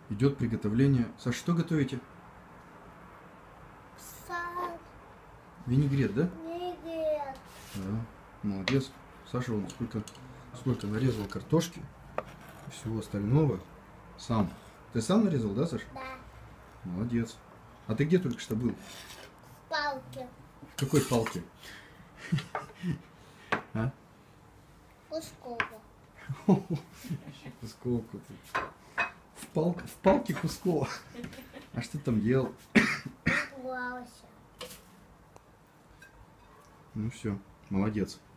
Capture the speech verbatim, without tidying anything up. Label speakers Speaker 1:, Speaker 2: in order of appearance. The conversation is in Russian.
Speaker 1: Идет приготовление. Саша, что готовите?
Speaker 2: Сал.
Speaker 1: Винегрет, да?
Speaker 2: Винегрет.
Speaker 1: Да. Молодец. Саша вон сколько, сколько нарезал картошки и всего остального сам. Ты сам нарезал, да, Саша?
Speaker 2: Да.
Speaker 1: Молодец. А ты где только что был?
Speaker 2: В палке.
Speaker 1: В какой палке? А?
Speaker 2: Кускова.
Speaker 1: Кусковку. В, палке, в палке Кускова. А что ты там делал?
Speaker 2: Игрался.
Speaker 1: Ну все, молодец.